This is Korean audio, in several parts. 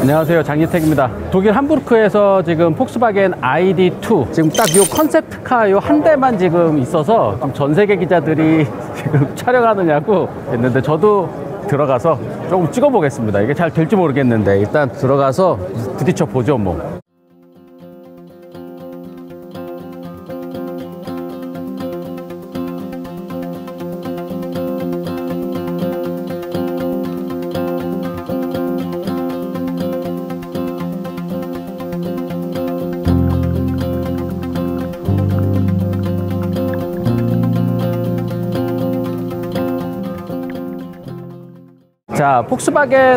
안녕하세요, 장기택입니다. 독일 함부르크에서 지금 폭스바겐 ID2 지금 딱 이 컨셉트카 요 한 대만 지금 있어서 전 세계 기자들이 지금 촬영하느냐고 했는데 저도 들어가서 조금 찍어 보겠습니다. 이게 잘 될지 모르겠는데 일단 들어가서 부딪혀 보죠 뭐. 자, 폭스바겐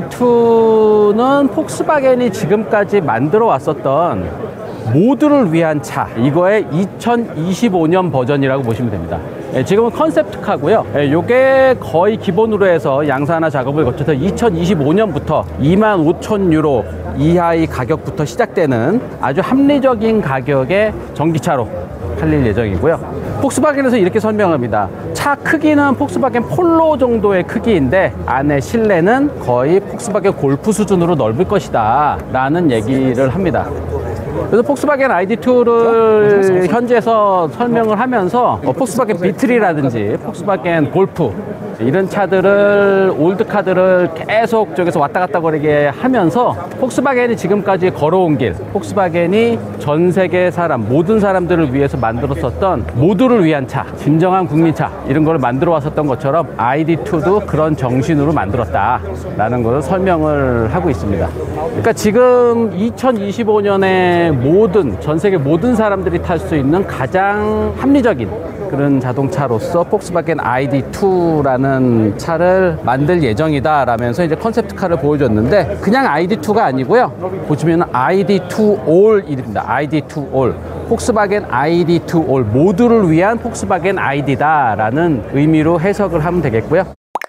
ID2는 폭스바겐이 지금까지 만들어 왔었던 모두를 위한 차, 이거의 2025년 버전이라고 보시면 됩니다. 지금은 컨셉트카고요. 이게 거의 기본으로 해서 양산화 작업을 거쳐서 2025년부터 25,000유로 이하의 가격부터 시작되는 아주 합리적인 가격의 전기차로 팔릴 예정이고요. 폭스바겐에서 이렇게 설명합니다. 차 크기는 폭스바겐 폴로 정도의 크기인데 안에 실내는 거의 폭스바겐 골프 수준으로 넓을 것이다 라는 얘기를 합니다. 그래서 폭스바겐 ID2를 현지에서 설명을 하면서 폭스바겐 비틀이라든지 폭스바겐 골프 이런 차들을 올드카들을 계속 저기서 왔다 갔다 거리게 하면서 폭스바겐이 지금까지 걸어온 길, 폭스바겐이 전 세계 사람, 모든 사람들을 위해서 만들었었던 모두를 위한 차, 진정한 국민차 이런 걸 만들어 왔었던 것처럼 ID2도 그런 정신으로 만들었다 라는 것을 설명을 하고 있습니다. 그러니까 지금 2025년에 전 세계 모든 사람들이 탈 수 있는 가장 합리적인 그런 자동차로서 폭스바겐 ID2라는 차를 만들 예정이다 라면서 이제 컨셉트카를 보여줬는데 그냥 ID2가 아니고요. 보시면 ID2 All입니다. ID2 All. 폭스바겐 ID2 All. 모두를 위한 폭스바겐 ID다 라는 의미로 해석을 하면 되겠고요.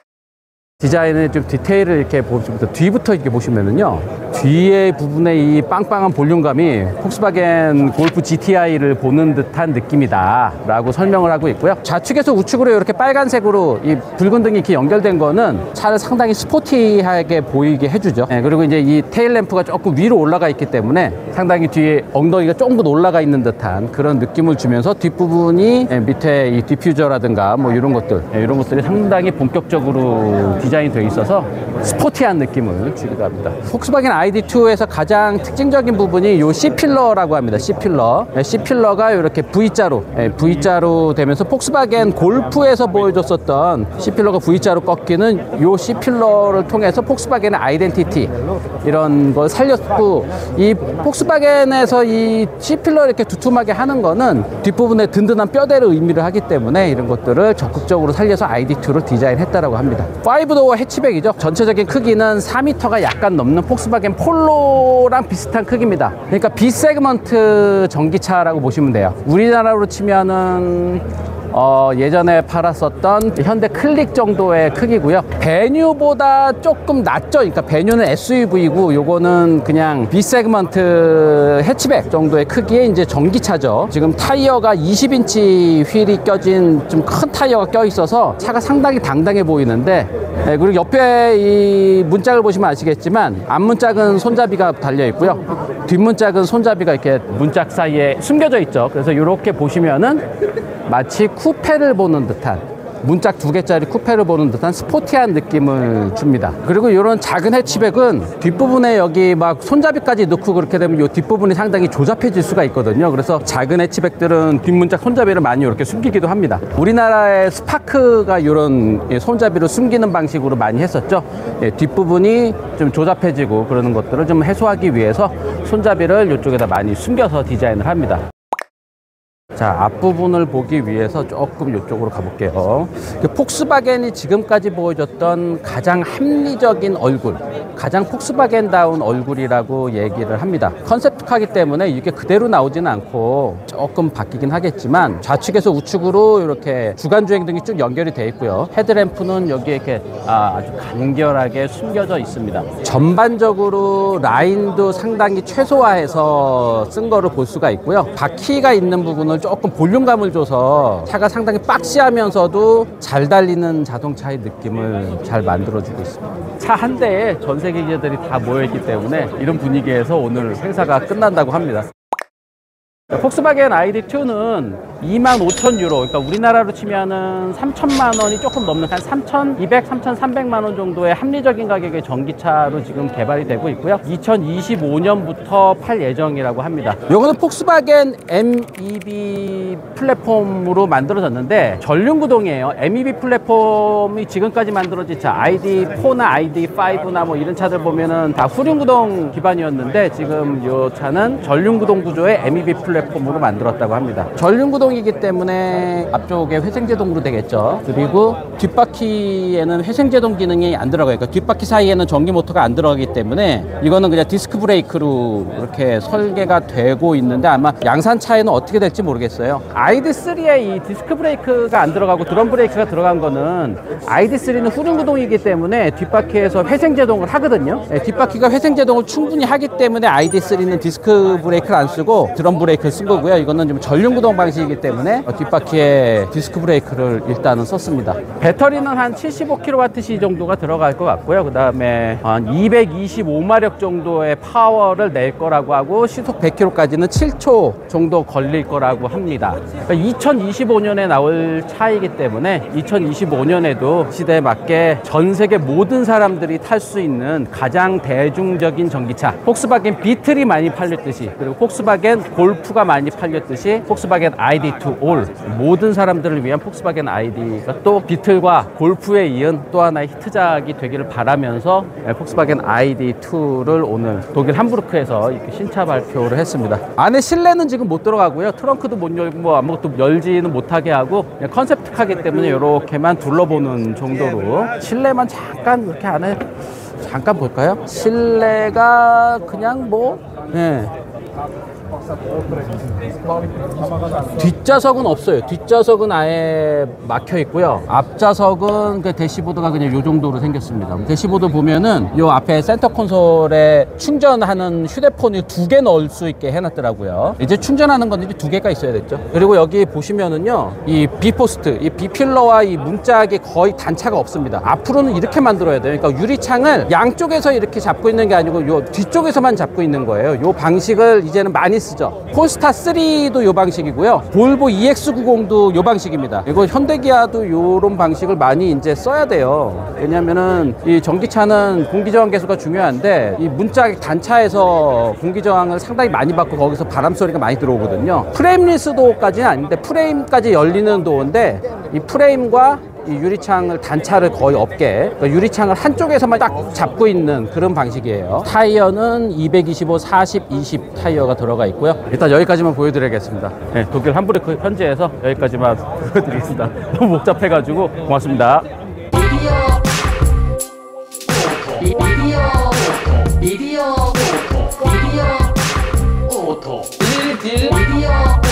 디자인의 좀 디테일을 이렇게 보시면 뒤부터 이렇게 보시면은요, 뒤에 부분에 이 빵빵한 볼륨감이 폭스바겐 골프 GTI를 보는 듯한 느낌이다 라고 설명을 하고 있고요. 좌측에서 우측으로 이렇게 빨간색으로 이 붉은 등이 이렇게 연결된 거는 차를 상당히 스포티하게 보이게 해주죠. 그리고 이제 이 테일 램프가 조금 위로 올라가 있기 때문에 상당히 뒤에 엉덩이가 조금 올라가 있는 듯한 그런 느낌을 주면서 뒷부분이 밑에 이 디퓨저라든가 뭐 이런 것들이 상당히 본격적으로 디자인이 되어 있어서 스포티한 느낌을 주기도 합니다. 폭스바겐 ID2에서 가장 특징적인 부분이 요 C필러라고 합니다. C필러가 이렇게 V자로 되면서 폭스바겐 골프에서 보여줬었던 C필러가 V자로 꺾이는 요 C필러를 통해서 폭스바겐의 아이덴티티 이런 걸 살렸고, 이 폭스바겐에서 이 C필러 이렇게 두툼하게 하는 거는 뒷부분에 든든한 뼈대를 의미를 하기 때문에 이런 것들을 적극적으로 살려서 ID2로 디자인했다라고 합니다. 5도어 해치백이죠. 전체적인 크기는 4m가 약간 넘는 폭스바겐 폴로랑 비슷한 크기입니다. 그러니까 B세그먼트 전기차라고 보시면 돼요. 우리나라로 치면은 예전에 팔았었던 현대 클릭 정도의 크기고요. 베뉴보다 조금 낮죠. 그러니까 베뉴는 SUV고 요거는 그냥 B세그먼트 해치백 정도의 크기의 이제 전기차죠. 지금 타이어가 20인치 휠이 껴진 좀 큰 타이어가 껴 있어서 차가 상당히 당당해 보이는데, 그리고 옆에 이 문짝을 보시면 아시겠지만 앞문짝은 손잡이가 달려 있고요. 뒷문짝은 손잡이가 이렇게 문짝 사이에 숨겨져 있죠. 그래서 이렇게 보시면은 마치 쿠페를 보는 듯한, 문짝 2개짜리 쿠페를 보는 듯한 스포티한 느낌을 줍니다. 그리고 이런 작은 해치백은 뒷부분에 여기 막 손잡이까지 넣고 그렇게 되면 이 뒷부분이 상당히 조잡해질 수가 있거든요. 그래서 작은 해치백들은 뒷문짝 손잡이를 많이 이렇게 숨기기도 합니다. 우리나라의 스파크가 이런 손잡이를 숨기는 방식으로 많이 했었죠. 뒷부분이 좀 조잡해지고 그러는 것들을 좀 해소하기 위해서 손잡이를 이쪽에다 많이 숨겨서 디자인을 합니다. 자, 앞부분을 보기 위해서 조금 이쪽으로 가볼게요. 폭스바겐이 지금까지 보여줬던 가장 합리적인 얼굴, 가장 폭스바겐다운 얼굴이라고 얘기를 합니다. 컨셉트카기 때문에 이게 그대로 나오지는 않고 조금 바뀌긴 하겠지만 좌측에서 우측으로 이렇게 주간주행등이 쭉 연결이 되어 있고요. 헤드램프는 여기에 이렇게 아주 간결하게 숨겨져 있습니다. 전반적으로 라인도 상당히 최소화해서 쓴 거를 볼 수가 있고요. 바퀴가 있는 부분을 조금 볼륨감을 줘서 차가 상당히 박시하면서도 잘 달리는 자동차의 느낌을 잘 만들어주고 있습니다. 차 한 대에 전 세계 기자들이 다 모여있기 때문에 이런 분위기에서 오늘 행사가 끝난다고 합니다. 폭스바겐 ID2는 25,000유로, 그러니까 우리나라로 치면은 3천만 원이 조금 넘는 한 3,200, 3,300만 원 정도의 합리적인 가격의 전기차로 지금 개발이 되고 있고요. 2025년부터 팔 예정이라고 합니다. 이거는 폭스바겐 MEB 플랫폼으로 만들어졌는데 전륜구동이에요. MEB 플랫폼이 지금까지 만들어진 차 ID4나 ID5나 뭐 이런 차들 보면은 다 후륜구동 기반이었는데 지금 이 차는 전륜구동 구조의 MEB 플랫폼으로 만들었다고 합니다. 전륜구동이기 때문에 앞쪽에 회생제동으로 되겠죠. 그리고 뒷바퀴에는 회생제동 기능이 안 들어가요. 그러니까 뒷바퀴 사이에는 전기 모터가 안 들어가기 때문에 이거는 그냥 디스크 브레이크로 이렇게 설계가 되고 있는데 아마 양산차에는 어떻게 될지 모르겠어요. ID3에 이 디스크 브레이크가 안 들어가고 드럼 브레이크가 들어간 거는 ID3는 후륜구동이기 때문에 뒷바퀴에서 회생제동을 하거든요. 뒷바퀴가 회생제동을 충분히 하기 때문에 ID3는 디스크 브레이크를 안 쓰고 드럼 브레이크를 쓴 거고요. 이거는 좀 전륜구동 방식이기 때문에 뒷바퀴에 디스크 브레이크를 일단은 썼습니다. 배터리는 한 75kWh 정도가 들어갈 것 같고요. 그 다음에 한 225마력 정도의 파워를 낼 거라고 하고 시속 100km까지는 7초 정도 걸릴 거라고 합니다. 그러니까 2025년에 나올 차이기 때문에 2025년에도 시대에 맞게 전 세계 모든 사람들이 탈 수 있는 가장 대중적인 전기차, 폭스바겐 비틀이 많이 팔렸듯이, 그리고 폭스바겐 골프가 많이 팔렸듯이 폭스바겐 ID2 올, 모든 사람들을 위한 폭스바겐 ID가 또 비틀과 골프에 이은 또 하나의 히트작이 되기를 바라면서 폭스바겐 ID2를 오늘 독일 함부르크에서 이렇게 신차 발표를 했습니다. 안에 실내는 지금 못 들어가고요. 트렁크도 못 열고 뭐 아무것도 열지는 못하게 하고 그냥 컨셉트카기 때문에 이렇게만 둘러보는 정도로, 실내만 잠깐 이렇게 안에 잠깐 볼까요? 실내가 그냥 뭐 뒷좌석은 없어요. 뒷좌석은 아예 막혀 있고요. 앞좌석은 그 대시보드가 그냥 요 정도로 생겼습니다. 대시보드 보면은 요 앞에 센터 콘솔에 충전하는 휴대폰을 2개 넣을 수 있게 해놨더라고요. 이제 충전하는 건들이 2개가 있어야 됐죠. 그리고 여기 보시면은요, 이 비포스트, 이 비필러와 이 문짝이 거의 단차가 없습니다. 앞으로는 이렇게 만들어야 돼요. 그러니까 유리창을 양쪽에서 이렇게 잡고 있는 게 아니고 요 뒤쪽에서만 잡고 있는 거예요. 요 방식을 이제는 많이 쓰죠. 폴스타 3도 요 방식이고요. 볼보 EX90도 요 방식입니다. 이거 현대기아도 요런 방식을 많이 이제 써야 돼요. 왜냐면은 이 전기차는 공기저항 계수가 중요한데 이 문짝 단차에서 공기저항을 상당히 많이 받고 거기서 바람 소리가 많이 들어오거든요. 프레임리스 도어까지는 아닌데 프레임까지 열리는 도어인데 이 프레임과 이 유리창을 단차를 거의 없게, 그러니까 유리창을 한쪽에서만 딱 잡고 있는 그런 방식이에요. 타이어는 225, 40, 20 타이어가 들어가 있고요. 일단 여기까지만 보여드리겠습니다. 네, 독일 함부르크 현지에서 여기까지만 보여드리겠습니다. 너무 복잡해가지고 고맙습니다. 미디어 오토.